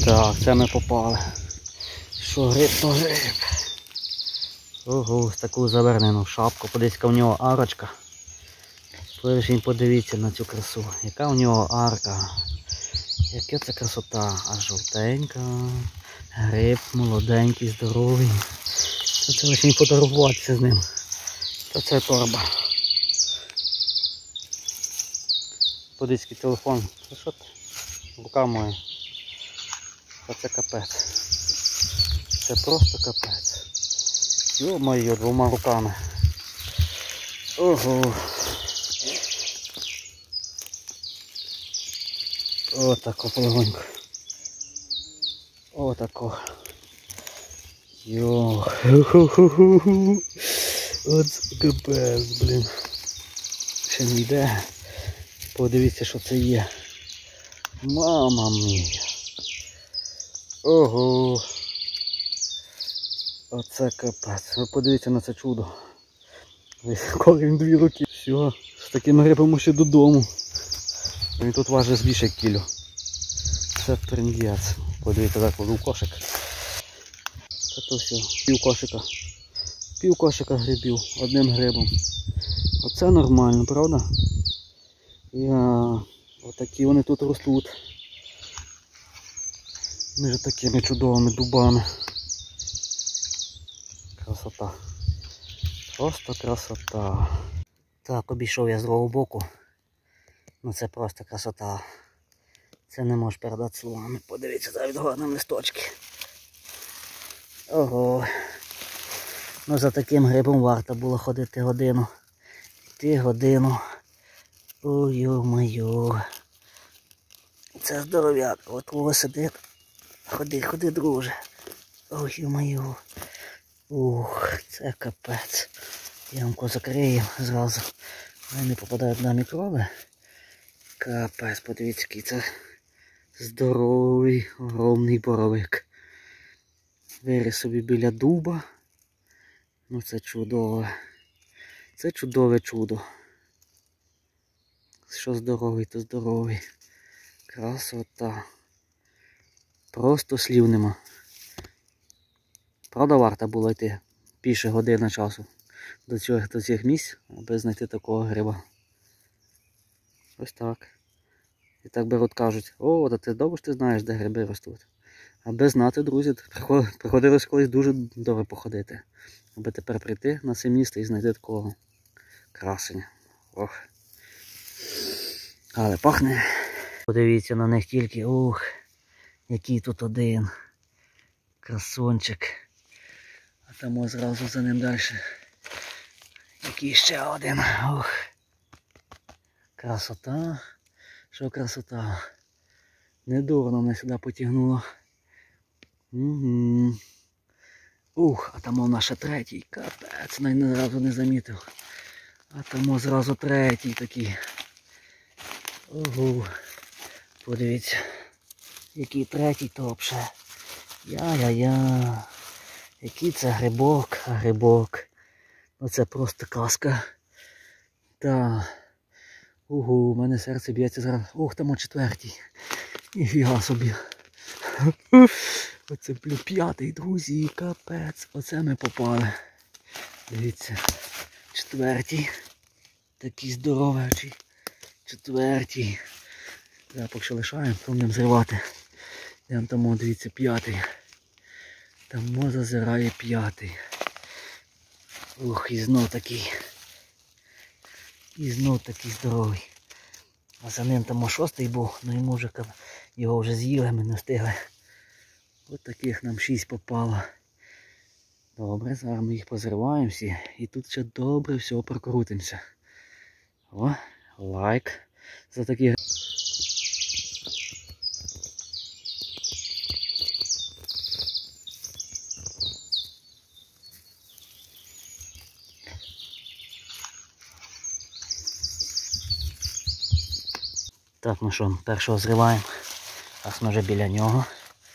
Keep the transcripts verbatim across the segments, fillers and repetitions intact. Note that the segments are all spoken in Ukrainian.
Так, це ми попали. Що гриб, то гриб. Ого, таку завернену шапку. Подивіться, в нього арочка. Лишень подивіться на цю красу. Яка у нього арка. Яка це красота. А жовтенька. Гриб молоденький, здоровий. Це лишень фотографуватися з ним. Та це торба. Подивіться, телефон. Це що це? Рука моя. Та це капець. Це просто капець. Йо-моє, двома руками. Ого. Отако полегонько. Отако. Йо. Ху-ху-ху-ху. Оце капець, блін. Ще не йде. Подивіться, що це є. Мама мія. Ого. Оце капець. Ви подивіться на це чудо. Коли він дві руки. Все. З таким грибом ще додому. Він тут важить більше кілю. Це трендець. Подивіться, так в кошик. Це то все. Пів кошика. Пів кошика грибів. Одним грибом. Оце нормально, правда? Я... Отакі вони тут ростуть. Між такими чудовими дубами. Красота. Просто красота. Так, обійшов я з другого боку. Ну це просто красота. Це не можеш передати словами. Подивіться, зараз гарні листочки. Ого. Ну за таким грибом варто було ходити годину. Йти годину. Ой-ой-ой. Це здоров'як. От кого сидить. Ходи, ходи, друже. Ой-ой-ой. Ух, це капець. Ямку закриємо зразу. Не попадають на мікроби. Капець, подивіться, який це здоровий, огромний боровик. Виріс собі біля дуба. Ну це чудове. Це чудове чудо. Що здоровий, то здоровий. Красота. Просто слів нема. Правда, варто було йти більше години часу до цих, до цих місць, аби знайти такого гриба. Ось так. І так беруть, кажуть, о, та ти добре, ти знаєш, де гриби ростуть. Аби знати, друзі, приходилось колись дуже добре походити. Аби тепер прийти на це місце і знайти такого красення. Ох. Але пахне. Подивіться на них тільки, ух, який тут один красунчик. А там ось зразу за ним далі. Який ще один. Ух. Красота. Що красота. Недурно мене сюди потягнуло. Угу. Ух, а там у нас ще третій. Капець, навіть одразу не замітив. А там зразу третій такий. Ого. Подивіться. Який третій то взагалі. Я-я-я. Який це грибок, а грибок. Ну це просто казка. Та. Ого, у мене серце б'ється зараз. Ох, там о четвертій. Ніфіга собі. Оце блю п'ятий, друзі, капець. Оце ми попали. Дивіться. Четвертій. Такий здоровечий. Четвертій. Зараз поки що лишаємо, то будемо зривати. Йдемо там, дивіться, п'ятий. Там зазирає п'ятий. Ух, і знов такий. І знов такий здоровий. А за ним там шостий був, ну йому вже його вже з'їли, ми не встигли. Ось таких нам шість попало. Добре, зараз ми їх позриваємо всі. І тут ще добре всього прокрутимося. О, лайк за такі. Так, ну що, першого зриваємо. Зараз ми вже біля нього.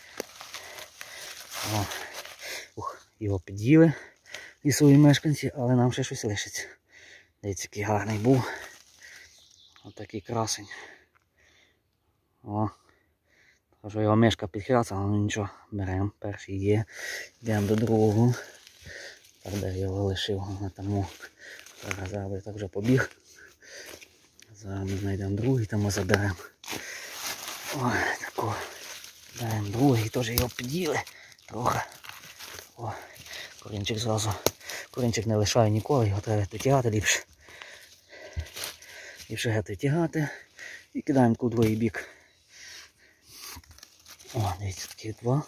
О, ух, його під'їли лісові мешканці, але нам ще щось лишиться. Дивіться, який гарний був. Ось такий красень. О, Кажу, його мишка підхряцала, але нічого, беремо, перший є, йдемо до другого. Так, де його лишив, на тому. Зараз, зараз я так вже побіг. Зараз ми знайдемо другий, тому заберемо. Ой, тако. Беремо другий, теж його під'їли трохи. О, корінчик зразу. Корінчик не лишає ніколи, його треба витягати ліпше. Ліпше геть витягати і кидаємо у другий бік. О, дивіться, такі два.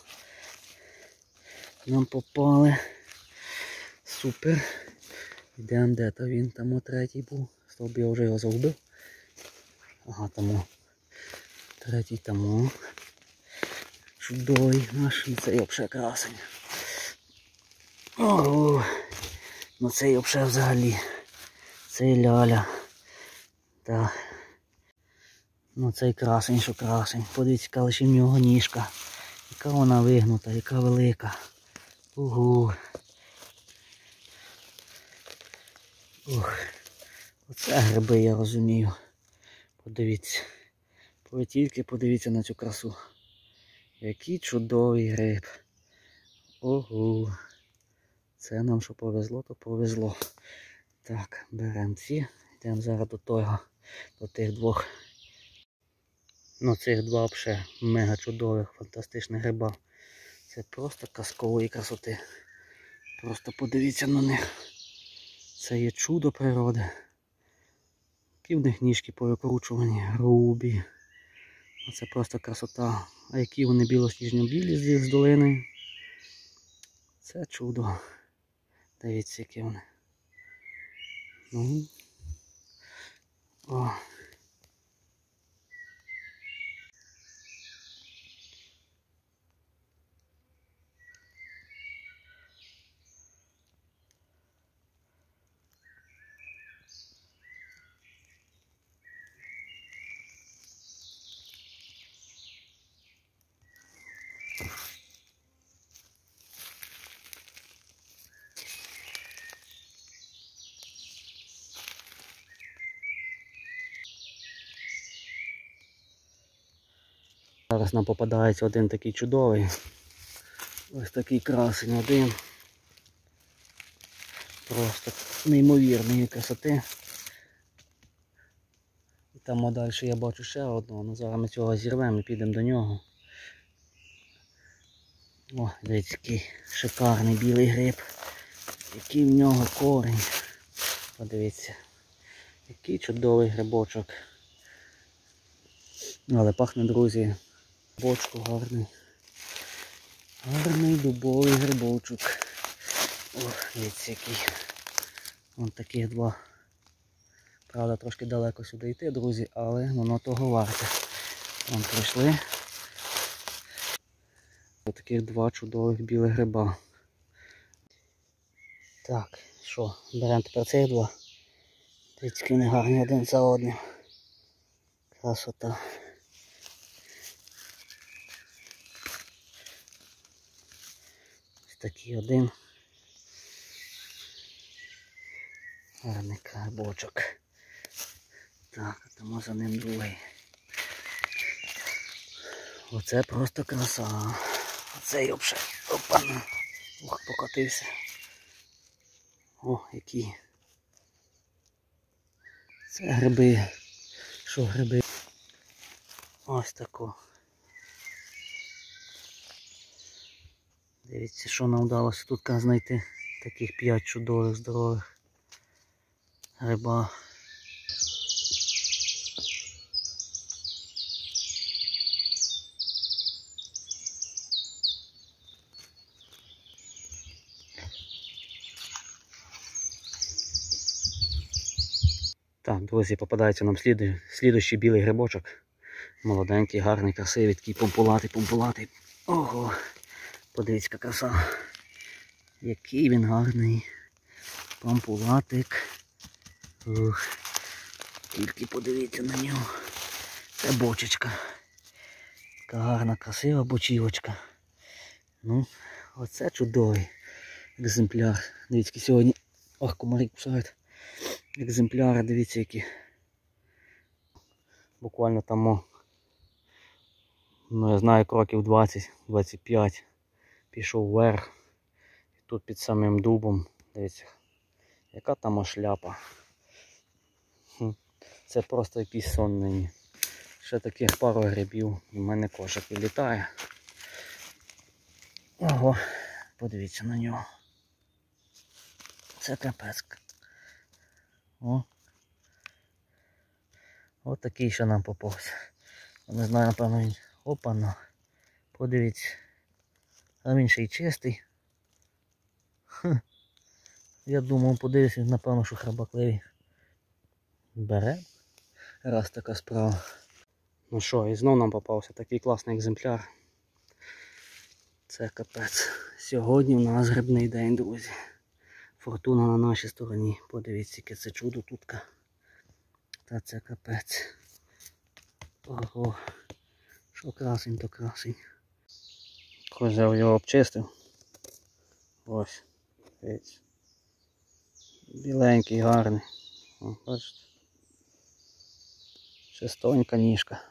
Нам попали. Супер. Йдемо, де то він, там о третій був. Стовби я вже його загубив. Ага, тому. Третій тому. Чудовий наш, це є взагалі красень. Ого, ну це є взагалі взагалі. Це ляля. Так. Ну цей красень, що красень. Подивіться, яка лише в нього ніжка. Яка вона вигнута, яка велика. Ого. Ух. Оце гриби, я розумію. Подивіться. Ви тільки подивіться на цю красу. Який чудовий гриб. Ого. Це нам що повезло, то повезло. Так, беремо ці. Йдемо зараз до того, до тих двох. Ну цих два взагалі мега чудових, фантастичних гриба. Це просто казкової красоти. Просто подивіться на них. Це є чудо природи. Які в них ніжки повикручувані, грубі. Це просто красота. А які вони білосніжно-білі з долини. Це чудо. Дивіться, які вони. Ну. О. Зараз нам попадається один такий чудовий. Ось такий красень один. Просто неймовірної красоти. І там далі я бачу ще одного. Ну, зараз ми цього зірвемо і підемо до нього. О, дивіться, який шикарний білий гриб. Який в нього корінь. Подивіться. Який чудовий грибочок. Але пахне, друзі, грибочку гарний. Гарний дубовий грибочок. Ох, дивіться який. Вон таких два. Правда, трошки далеко сюди йти, друзі, але воно того варте. Вон прийшли. Ось таких два чудових білих гриба. Так, що, беремо тепер цих два. Дивіться, які вони гарні один за одним. Красота. Ось такий один. Гарний грибочок. Так, а тому за ним другий. Оце просто краса. Оце взагалі. Опа. Ух, покотився. О, які. Це гриби. Що гриби? Ось тако. Дивіться, що нам вдалося тут знайти. Таких п'ять чудових, здорових гриба. Так, друзі, попадається нам слід... слідущий білий грибочок. Молоденький, гарний, красивий, такий помпулатий, помпулатий. Ого! Подивіться, яка краса. Який він гарний. Помпулатик. Ух. Тільки подивіться на нього. Це бочечка. Така гарна, красива бочівочка. Ну, оце чудовий екземпляр. Дивіться, які сьогодні... Ох, комарі кусають. Екземпляри, дивіться які. Буквально там о, Ну, я знаю, кроків двадцять двадцять п'ять пішов вверх. І тут під самим дубом, дивіться, яка там шляпа. Це просто якийсь сон мені. Ще таких пару грибів і в мене кошик вилітає. Ого, подивіться на нього. Це капець. О. Ось такий ще нам попався. Не знаю, напевно він... Опа-на. Подивіться. А він ще й чистий. Хм. Я думав, подивився, напевно, що храбакливий. Бере. Раз така справа. Ну що, і знов нам попався такий класний екземпляр. Це капець. Сьогодні у нас грибний день, друзі. Фортуна на нашій стороні. Подивіться, яке це чудо тутка. Та це капець. Ого. Що красень, то красень. Козел його обчистив. Ось. Дивіться. Біленький, гарний. О, бачите. Чистонька ніжка.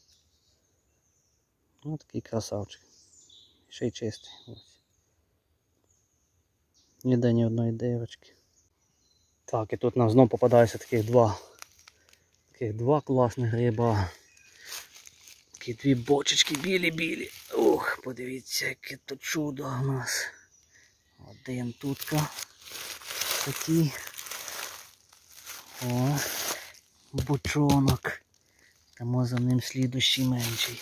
Ось такий красавчик. Ще й чистий. Ось. Ніде ні одної дирочки. Так, і тут нам знову попадаються таких два. Таких два класних гриба. Такі дві бочечки білі-білі. Ух, подивіться, яке то чудо у нас. Один тутка. Такий. О, бочонок. Тому за ним слідущий менший.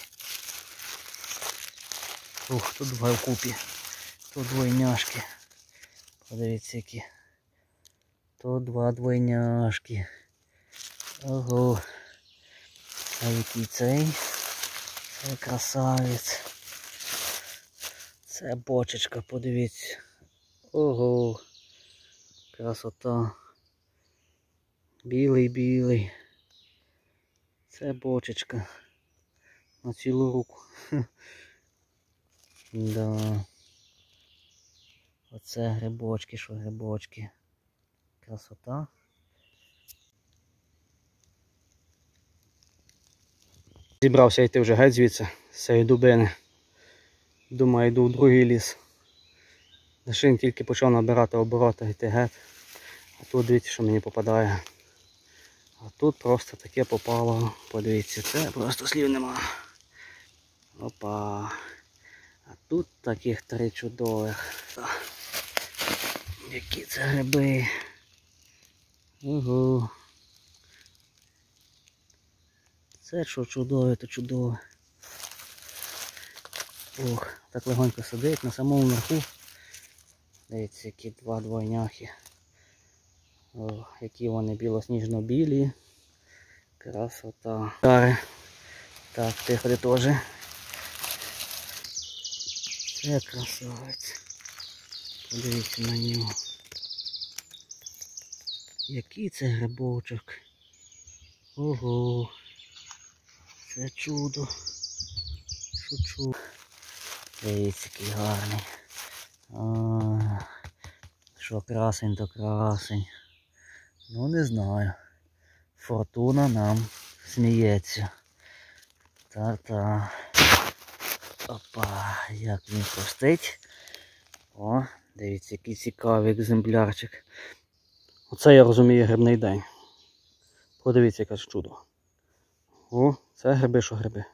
Ух, тут два вкупі. Тут двойняшки. Подивіться які. Тут два двойняшки. Ого. А який цей? Це красавець. Це бочечка, подивіться. Ого. Красота. Білий-білий. Це бочечка. На цілу руку. Да. Оце грибочки, що грибочки. Красота. Зібрався йти вже геть звідси, з цієї дубини. Думаю, йду в другий ліс. Лишин тільки почав набирати обороти, йти геть. А тут дивіться, що мені попадає. А тут просто таке попало. Подивіться, це просто слів нема. Опа. А тут таких три чудових. Які це гриби. Ого. Це що чудове, то чудове. Ох, так легонько сидить на самому верху. Дивіться, які два двойняхи. О, які вони білосніжно-білі. Красота. Так, тихо ти теж. Це красавець. Подивіться на нього. Який це грибочок. Ого. Це чудо. Шучу. Дивіться, який гарний. А, що красень, то красень. Ну не знаю. Фортуна нам сміється. Та-та. Опа, як він пустить. О, дивіться, який цікавий екземплярчик. Оце я розумію грибний день. Подивіться, яке чудо. О, це гриби, що гриби.